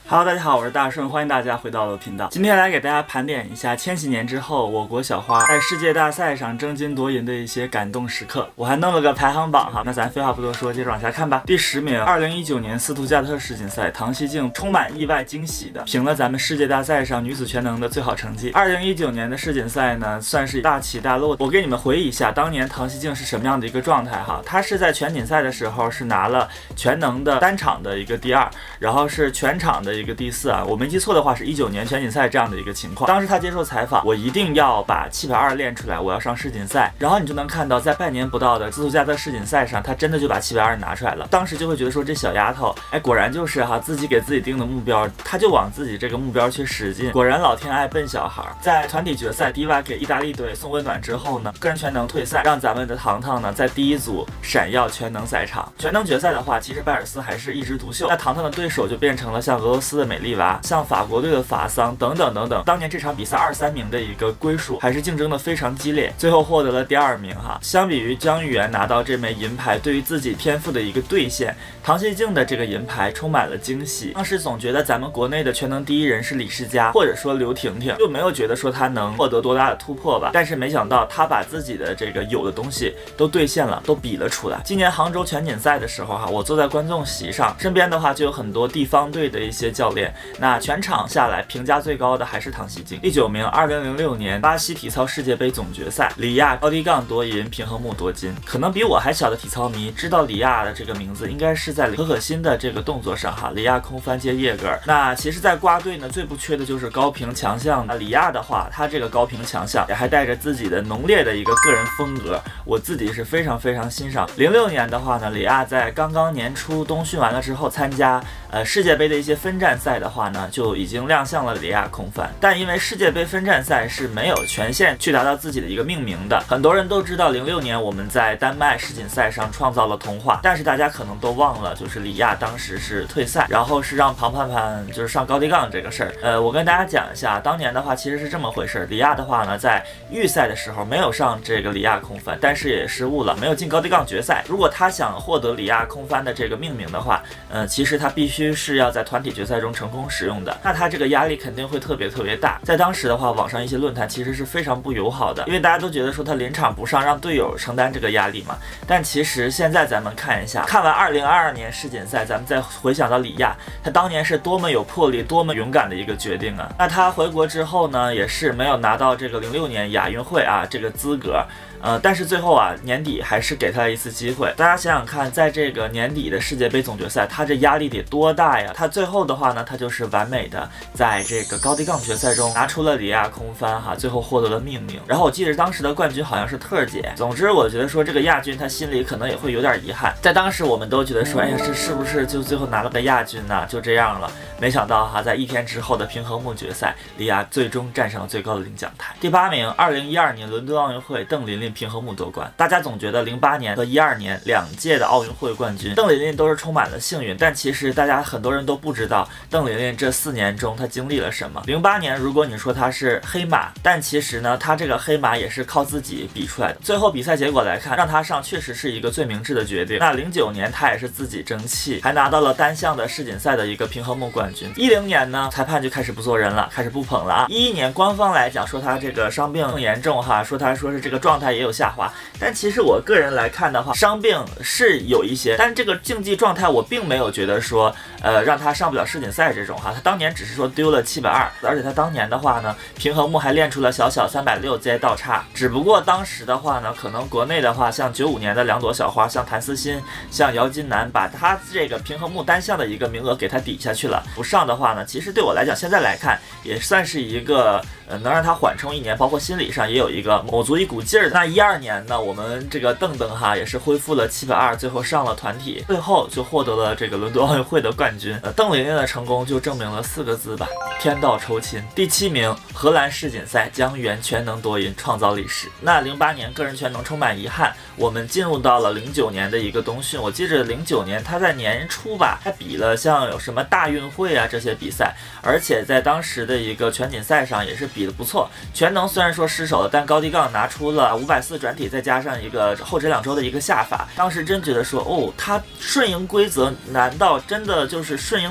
Hello， 大家好，我是大顺，欢迎大家回到我的频道。今天来给大家盘点一下千禧年之后我国小花在世界大赛上争金夺银的一些感动时刻。我还弄了个排行榜哈，那咱废话不多说，接着往下看吧。第10名，2019年斯图加特世锦赛，唐西静充满意外惊喜的评了咱们世界大赛上女子全能的最好成绩。2019年的世锦赛呢，算是大起大落。我给你们回忆一下，当年唐西静是什么样的一个状态哈？她是在全锦赛的时候是拿了全能的单场的一个第2，然后是全场的一个第4啊，我没记错的话是19年全锦赛这样的一个情况。当时他接受采访，我一定要把720练出来，我要上世锦赛。然后你就能看到，在半年不到的斯图加特世锦赛上，他真的就把720拿出来了。当时就会觉得说，这小丫头，哎，果然就是哈，自己给自己定的目标，他就往自己这个目标去使劲。果然老天爱笨小孩。在团体决赛，迪瓦给意大利队送温暖之后呢，个人全能退赛，让咱们的糖糖呢在第1组闪耀全能赛场。全能决赛的话，其实拜尔斯还是一枝独秀，那糖糖的对手就变成了像俄罗斯的美丽娃，像法国队的法桑等等等等。当年这场比赛23名的一个归属，还是竞争的非常激烈，最后获得了第2名哈。相比于姜育元拿到这枚银牌，对于自己天赋的一个兑现，唐西静的这个银牌充满了惊喜。当时总觉得咱们国内的全能第1人是李世嘉，或者说刘婷婷，就没有觉得说他能获得多大的突破吧。但是没想到他把自己的这个有的东西都兑现了，都比了出来。今年杭州全锦赛的时候哈，我坐在观众席上，身边的话就有很多地方队的一些教练，那全场下来评价最高的还是唐西静。第9名，2006年巴西体操世界杯总决赛，李亚高低杠夺银，平衡木夺金。可能比我还小的体操迷知道李亚的这个名字，应该是在可欣的这个动作上哈，李亚空翻接叶格尔。那其实，在瓜队呢，最不缺的就是高平强项。李亚的话，他这个高平强项也还带着自己的浓烈的一个个人风格，我自己是非常非常欣赏。06年的话呢，李亚在刚刚年初冬训完了之后，参加世界杯的一些分站赛的话呢，就已经亮相了李亚空翻。但因为世界杯分站赛是没有权限去达到自己的一个命名的，很多人都知道06年我们在丹麦世锦赛上创造了童话，但是大家可能都忘了，就是李亚当时是退赛，然后是让庞盼盼就是上高低杠这个事儿。我跟大家讲一下，当年的话其实是这么回事。李亚的话呢，在预赛的时候没有上这个李亚空翻，但是也失误了，没有进高低杠决赛。如果他想获得李亚空翻的这个命名的话，其实他必须是要在团体决赛中成功使用的，那他这个压力肯定会特别大。在当时的话，网上一些论坛其实是非常不友好的，因为大家都觉得说他临场不上，让队友承担这个压力嘛。但其实现在咱们看一下，看完2022年世锦赛，咱们再回想到李亚，他当年是多么有魄力、多么勇敢的一个决定啊！那他回国之后呢，也是没有拿到这个06年亚运会啊这个资格。但是最后啊，年底还是给他一次机会。大家想想看，在这个年底的世界杯总决赛，他这压力得多大呀？他最后的话呢，他就是完美的在这个高低杠决赛中拿出了李亚空翻哈，最后获得了命名。然后我记得当时的冠军好像是特姐。总之，我觉得说这个亚军他心里可能也会有点遗憾。在当时我们都觉得说，哎呀，这是不是就最后拿了个亚军呢？就这样了。没想到哈，在1天之后的平衡木决赛，李亚最终站上了最高的领奖台。第8名，2012年伦敦奥运会，邓琳琳平衡木夺冠。大家总觉得08年和12年2届的奥运会冠军邓琳琳都是充满了幸运，但其实大家很多人都不知道邓琳琳这4年中她经历了什么。08年如果你说她是黑马，但其实呢，她这个黑马也是靠自己比出来的。最后比赛结果来看，让她上确实是一个最明智的决定。那09年她也是自己争气，还拿到了单项的世锦赛的一个平衡木冠军。10年呢，裁判就开始不做人了，开始不捧了啊。11年官方来讲说她这个伤病更严重哈，说是这个状态也有下滑。但其实我个人来看的话，伤病是有一些，但这个竞技状态我并没有觉得说让他上不了世锦赛这种哈。他当年只是说丢了720，而且他当年的话呢，平衡木还练出了小360接倒叉。只不过当时的话呢，可能国内的话，像95年的2朵小花，像谭思欣，像姚金楠，把他这个平衡木单项的一个名额给他抵下去了。不上的话呢，其实对我来讲，现在来看也算是一个能让他缓冲1年，包括心理上也有一个卯足一股劲儿。那12年呢，我们这个邓邓哈也是恢复了720，最后上了团体，最后就获得了这个伦敦奥运会的冠军。邓琳琳的成功就证明了4个字吧，天道酬勤。第7名，荷兰世锦赛，姜育元全能夺银，创造历史。那08年个人全能充满遗憾，我们进入到了09年的一个冬训。我记着09年他在年初吧，他比了像有什么大运会啊这些比赛，而且在当时的一个全锦赛上也是比得不错。全能虽然说失手了，但高低杠拿出了540转体，再加上一个后折2周的一个下法。当时真觉得说，哦，他顺应规则，难道真的就是顺应的这么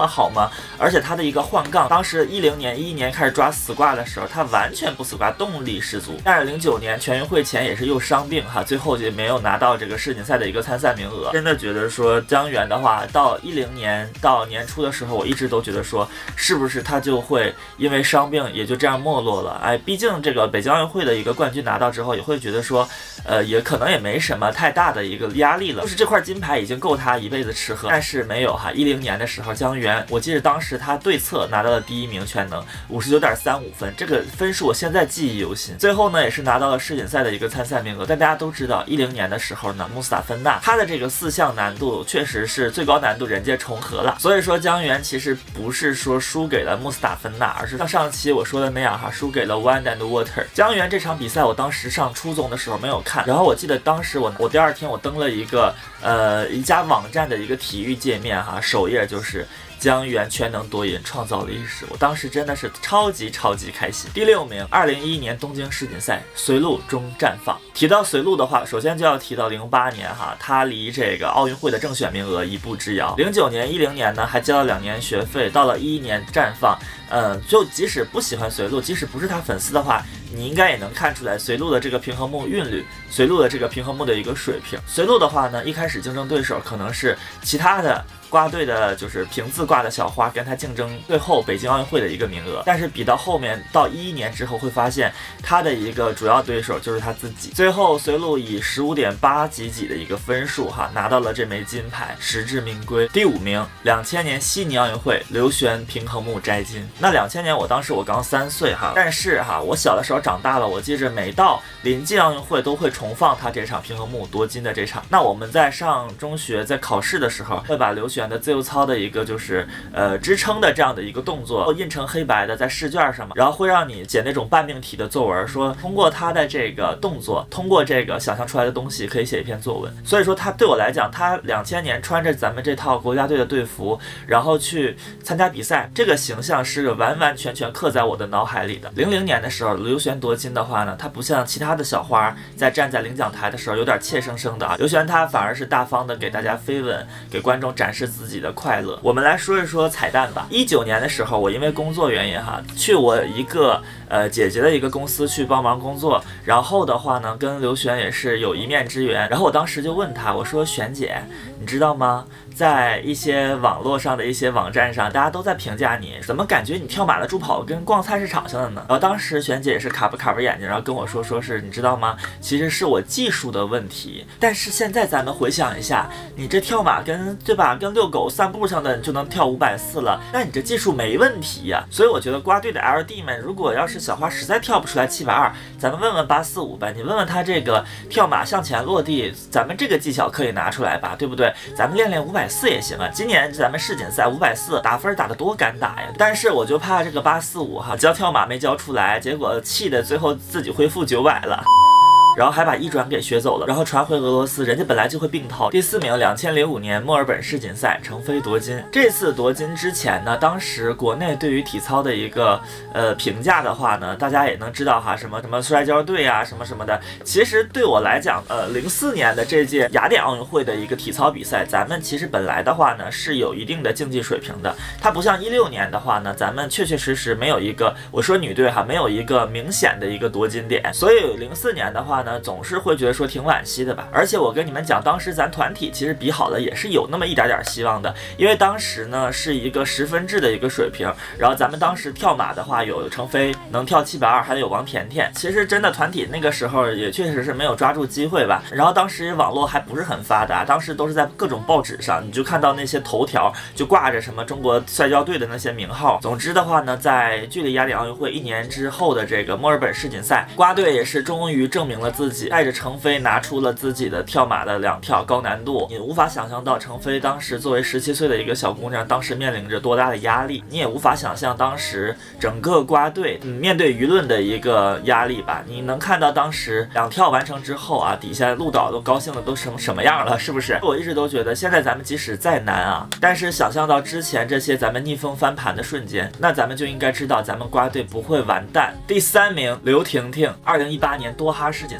么好吗？而且他的一个换杠，当时11年开始抓死挂的时候，他完全不死挂，动力十足。但是09年全运会前也是又伤病哈，最后就没有拿到这个世锦赛的一个参赛名额。真的觉得说江源的话，到10年到年初的时候，我一直都觉得说，是不是他就会因为伤病也就这样没落了？哎，毕竟这个北京奥运会的一个冠军拿到之后，也会觉得说，也可能也没什么太大的一个压力了，就是这块金牌已经够他一辈子吃喝。但是没有哈，10年的时候，江源，我记得当时他对侧拿到了第1名全能，59.35分，这个分数我现在记忆犹新。最后呢，也是拿到了世锦赛的一个参赛名额。但大家都知道，10年的时候呢，穆斯塔芬纳他的这个4项难度确实是最高难度人家重合了，所以说江源其实不是说输给了穆斯塔芬纳，而是像上期我说的那样哈，输给了 Wind and Water。江源这场比赛我当时上初中的时候没有看，然后我记得当时我第2天我登了一个一家网站的一个体育界面哈，首页就是江源全能夺银创造历史，我当时真的是超级开心。第6名，2011年东京世锦赛随路中绽放。提到随路的话，首先就要提到08年哈，他离这个奥运会的正选名额一步之遥。09年、10年呢还交了2年学费，到了11年绽放。就即使不喜欢随路，即使不是他粉丝的话，你应该也能看出来随路的这个平衡木韵律，随路的这个平衡木的一个水平。随路的话呢，一开始竞争对手可能是其他的挂队的，就是平字挂的小花跟他竞争最后北京奥运会的一个名额，但是比到后面到11年之后，会发现他的一个主要对手就是他自己。最后随路以15.8几的一个分数哈，拿到了这枚金牌，实至名归。第5名，2000年悉尼奥运会刘璇平衡木摘金。那2000年当时我刚3岁哈，但是哈我小的时候长大了，我记着每到临近奥运会都会重放他这场平衡木夺金的这场。那我们在上中学在考试的时候，会把刘璇的自由操的一个就是支撑的这样的一个动作印成黑白的在试卷上嘛，然后会让你写那种半命题的作文，说通过他的这个动作，通过这个想象出来的东西可以写一篇作文。所以说他对我来讲，他2000年穿着咱们这套国家队的队服，然后去参加比赛，这个形象是完全刻在我的脑海里的。00年的时候，刘璇夺金的话呢，他不像其他的小花在站在领奖台的时候有点怯生生的啊，刘璇他反而是大方的给大家飞吻，给观众展示自己的快乐。我们来说一说彩蛋吧。19年的时候，我因为工作原因哈，去我一个姐姐的一个公司去帮忙工作，然后的话呢，跟刘璇也是有一面之缘。然后我当时就问她，我说璇姐，你知道吗？在一些网络上的一些网站上，大家都在评价你，怎么感觉你跳马的助跑跟逛菜市场似的呢？然后当时璇姐也是卡巴眼睛，然后跟我说是你知道吗？其实是我技术的问题。但是现在咱们回想一下，你这跳马对吧，跟遛狗散步上的你就能跳540了，那你这技术没问题呀。所以我觉得瓜队的 LD 们，如果要是小花实在跳不出来720，咱们问问845呗，你问问他这个跳马向前落地，咱们这个技巧可以拿出来吧，对不对？咱们练540也行啊。今年咱们世锦赛540打分打得多敢打呀！但是我就怕这个845哈，教跳马没教出来，结果气的最后自己恢复900了。然后还把一转给学走了，然后传回俄罗斯，人家本来就会病套。第4名，2005年墨尔本世锦赛，程飞夺金。这次夺金之前呢，当时国内对于体操的一个评价的话呢，大家也能知道哈，什么摔跤队啊，什么的。其实对我来讲，04年的这届雅典奥运会的一个体操比赛，咱们其实本来的话呢是有一定的竞技水平的，它不像16年的话呢，咱们确实没有一个，我说女队哈，没有一个明显的一个夺金点，所以04年的话呢，总是会觉得说挺惋惜的吧。而且我跟你们讲，当时咱团体其实比好了也是有那么一点希望的，因为当时呢是一个10分制的一个水平，然后咱们当时跳马的话有程飞能跳720，还有王甜甜，其实真的团体那个时候也确实是没有抓住机会吧。然后当时网络还不是很发达，当时都是在各种报纸上，你就看到那些头条就挂着什么中国摔跤队的那些名号。总之的话呢，在距离雅典奥运会1年之后的这个墨尔本世锦赛，瓜队也是终于证明了自己，带着程飞拿出了自己的跳马的2跳高难度。你无法想象到程飞当时作为17岁的一个小姑娘，当时面临着多大的压力，你也无法想象当时整个瓜队面对舆论的一个压力吧。你能看到当时2跳完成之后啊，底下鹿岛都高兴的都什么样了，是不是？我一直都觉得现在咱们即使再难啊，但是想象到之前这些咱们逆风翻盘的瞬间，那咱们就应该知道咱们瓜队不会完蛋。第3名，刘婷婷，2018年多哈世锦赛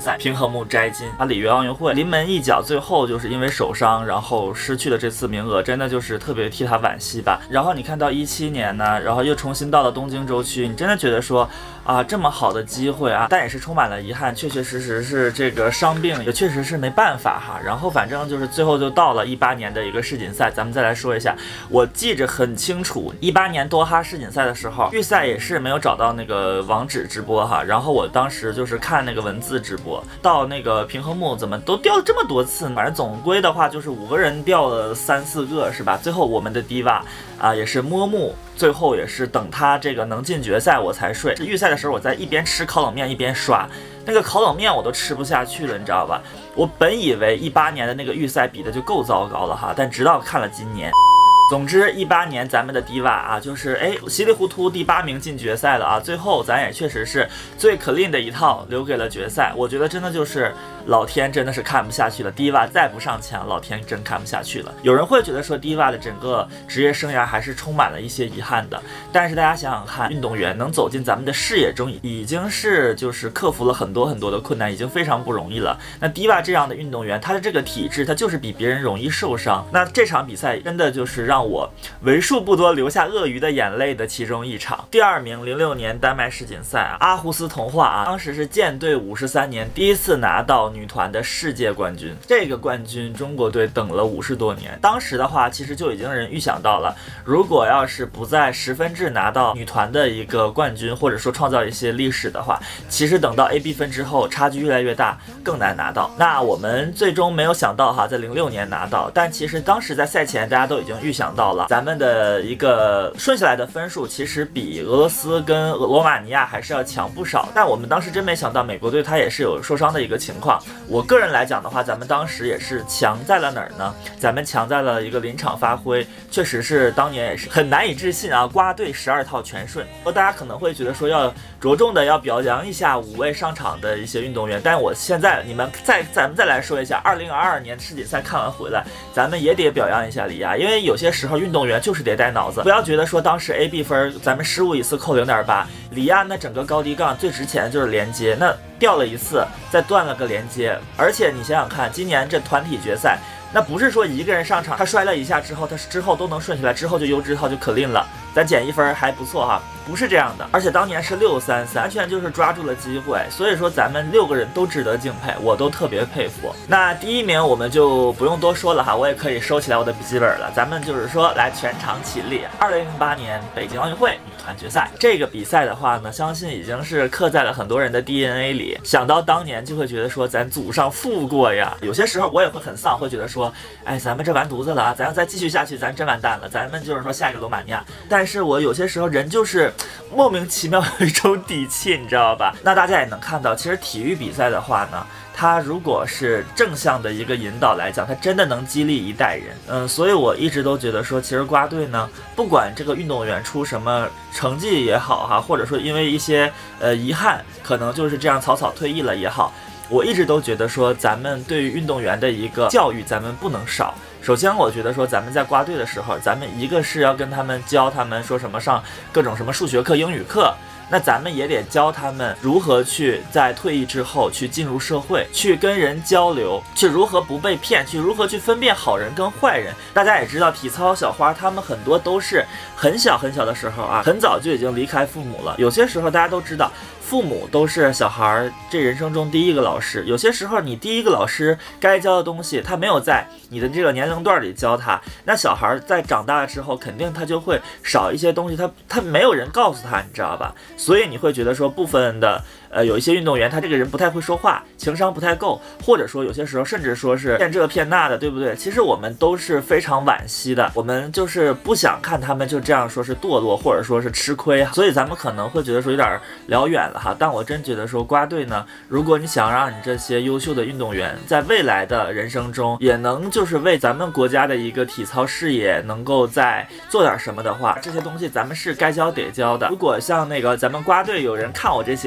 赛，平衡木摘金。里约奥运会临门一脚，最后就是因为手伤，然后失去了这次名额，真的就是特别替他惋惜吧。然后你看到17年呢，然后又重新到了东京周区，你真的觉得说啊，这么好的机会啊，但也是充满了遗憾，确确实实是这个伤病也确实是没办法哈。然后反正就是最后就到了18年的一个世锦赛，咱们再来说一下，我记着很清楚，18年多哈世锦赛的时候，预赛也是没有找到那个网址直播哈，然后我当时就是看那个文字直播，到那个平衡木怎么都掉了这么多次，反正总归的话就是5个人掉了3、4个是吧？最后我们的Diva啊也是摸木，最后也是等他这个能进决赛我才睡。预赛的时候我在一边吃烤冷面一边刷，那个烤冷面我都吃不下去了，你知道吧？我本以为18年的那个预赛比的就够糟糕了哈，但直到看了今年。总之18年咱们的Diva啊，就是稀里糊涂第8名进决赛了啊，最后咱也确实是最 clean 的一套留给了决赛。我觉得真的就是老天真的是看不下去了，Diva再不上墙，老天真看不下去了。有人会觉得说Diva的整个职业生涯还是充满了一些遗憾的，但是大家想想看，运动员能走进咱们的视野中，已经是就是克服了很多很多的困难，已经非常不容易了。那Diva这样的运动员，他的这个体质，他就是比别人容易受伤。那这场比赛真的就是让我为数不多流下鳄鱼的眼泪的其中一场。第2名06年丹麦世锦赛阿胡斯童话啊，当时是舰队53年第一次拿到女团的世界冠军，这个冠军中国队等了50多年。当时的话其实就已经有人预想到了，如果要是不在10分制拿到女团的一个冠军，或者说创造一些历史的话，其实等到 A、B 分之后差距越来越大，更难拿到。那我们最终没有想到哈，在06年拿到，但其实当时在赛前大家都已经预想到了，咱们的一个顺下来的分数其实比俄罗斯跟罗马尼亚还是要强不少。但我们当时真没想到美国队他也是有受伤的一个情况。我个人来讲的话，咱们当时也是强在了哪儿呢？咱们强在了一个临场发挥，确实是当年也是很难以置信啊，瓜队12套全顺。大家可能会觉得说要着重的要表扬一下5位上场的一些运动员，但我现在咱们再来说一下2022年世锦赛看完回来，咱们也得表扬一下李亚，因为有些时候运动员就是得带脑子，不要觉得说当时 A、B 分咱们失误一次扣0.8，李亚那整个高低杠最值钱的就是连接，那掉了一次再断了个连接。而且你想想看，今年这团体决赛，那不是说一个人上场他摔了一下之后，他之后都能顺起来，之后就优质套就clean了，咱减1分还不错哈，不是这样的。而且当年是6-3-3，完全就是抓住了机会，所以说咱们6个人都值得敬佩，我都特别佩服。那第1名我们就不用多说了哈，我也可以收起来我的笔记本了。咱们就是说来全场起立，2008年北京奥运会女团决赛，这个比赛的话呢，相信已经是刻在了很多人的 DNA 里。想到当年就会觉得说咱祖上富过呀，有些时候我也会很丧，会觉得说，咱们这完犊子了啊，咱要再继续下去，咱真完蛋了，咱们就是说下一个罗马尼亚。但是我有些时候人就是莫名其妙有一种底气，你知道吧？那大家也能看到，其实体育比赛的话呢，它如果是正向的一个引导来讲，它真的能激励一代人。所以我一直都觉得说，其实瓜队呢，不管这个运动员出什么成绩也好哈，或者说因为一些遗憾，可能就是这样草草退役了也好，我一直都觉得说，咱们对于运动员的一个教育，咱们不能少。首先我觉得说咱们在瓜队的时候，咱们一个是要跟他们教他们说什么上各种什么数学课、英语课，那咱们也得教他们如何去在退役之后去进入社会，去跟人交流，去如何不被骗，去如何去分辨好人跟坏人。大家也知道体操小花他们很多都是很小很小的时候啊，很早就已经离开父母了。有些时候大家都知道，父母都是小孩这人生中第一个老师，有些时候你第一个老师该教的东西他没有在你的这个年龄段里教他，那小孩在长大了之后肯定他就会少一些东西，他没有人告诉他，你知道吧？所以你会觉得说部分的有一些运动员他这个人不太会说话，情商不太够，或者说有些时候甚至说是骗这骗那的，对不对？其实我们都是非常惋惜的，我们就是不想看他们就这样说是堕落，或者说是吃亏，所以咱们可能会觉得说有点聊远了哈。但我真觉得说瓜队呢，如果你想让你这些优秀的运动员在未来的人生中也能就是为咱们国家的一个体操事业能够再做点什么的话，这些东西咱们是该教得教的。如果像那个咱们瓜队有人看我这些视频哈，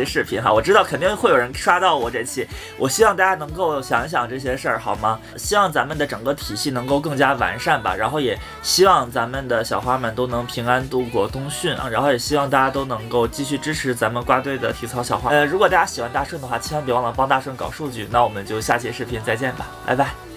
哈。我知道肯定会有人刷到我这期，我希望大家能够想一想这些事儿，好吗？希望咱们的整个体系能够更加完善吧，然后也希望咱们的小花们都能平安度过冬训啊，然后也希望大家都能够继续支持咱们瓜队的体操小花。如果大家喜欢大圣的话，千万别忘了帮大圣搞数据。那我们就下期视频再见吧，拜拜。